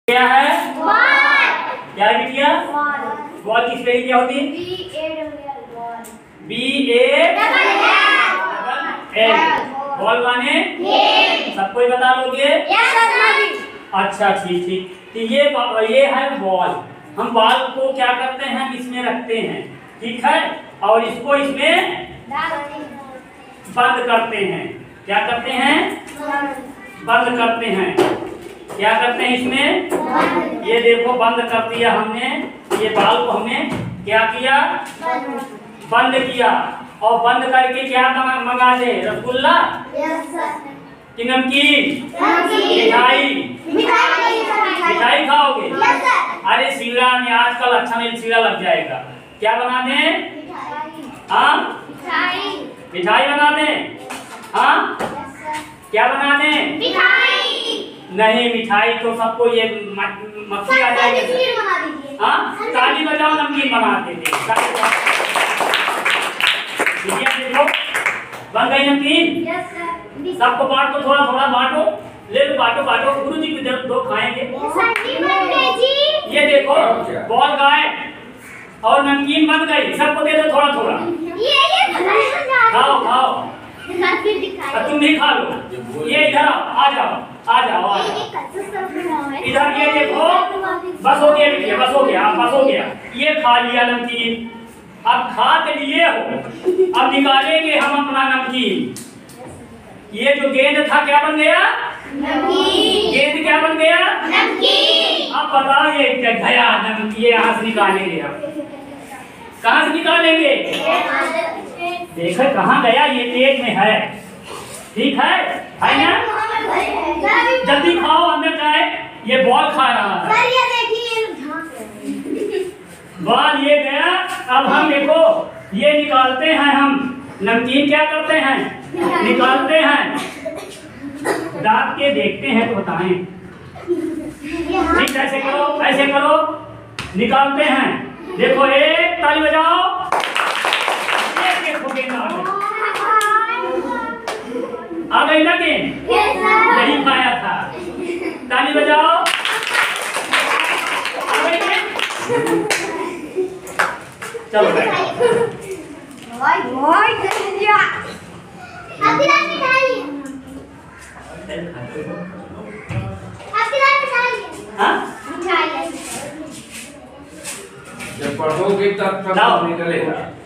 क्या है? क्या है बिटिया? बॉल की स्पेलिंग क्या होती है? B-A-L-L। बॉल माने सबको ही बता लोगे? अच्छा ठीक ठीक। तो ये है बॉल। हम बॉल को क्या करते हैं, इसमें रखते हैं, ठीक है, और इसको इसमें बंद करते हैं। क्या करते हैं? बंद करते हैं। क्या करते हैं इसमें? ये देखो बंद कर दिया हमने। ये बॉल को हमने क्या किया? बंद किया। और बंद करके क्या मंगा दे? रसगुल्ला कि नमकीन? मिठाई खाओगे? अरे सीढ़ा में आजकल अच्छा नहीं, सीढ़ा लग जाएगा। क्या बना दें? हाँ मिठाई बना दें। हाँ क्या बना दें? नहीं, मिठाई तो सबको ये मक्खी आ जाएगी। हाँ ताली बजाओ, नमकीन बना देते। देखो बन गई नमकीन। सबको बांट दो, थोड़ा थोड़ा बांटो, ले लो, बांटो बांटो। गुरु जी की दो खाएंगे। ये देखो बॉल गायब और नमकीन बन गई। सबको दे दो थोड़ा थोड़ा। खाओ खाओ, तुम भी खा लो। ये इधर आओ, आ जाओ आ जाओ आ जाओ इधर। ये देखो बस हो गया बिटिया, बस हो गया, बस हो गया। ये खा लिया नमकीन। अब खा के लिए हो, अब निकालेंगे हम अपना नमकीन। ये जो गेंद था क्या बन गया? गेंद क्या बन गया? अब बताओ ये क्या गया नमकीन? ये यहाँ से निकालेंगे हम। कहाँ से निकालेंगे? देखो कहाँ गया? ये पेट में है, ठीक है ना? जल्दी खाओ, अंदर जाए। ये बॉल खा रहा है। बॉल ये गया। अब हम देखो ये निकालते हैं हम नमकीन। क्या करते हैं? निकालते हैं। दांत के देखते हैं तो बताएं। ठीक, ऐसे करो, ऐसे करो, निकालते हैं। देखो एक ताली बजाओ। आ गई ना गेंद? नहीं खाया था। ताली बजाओ। आ गई गेंद? चलो बैठो। जब पढ़ोगे तब सब निकलेगा।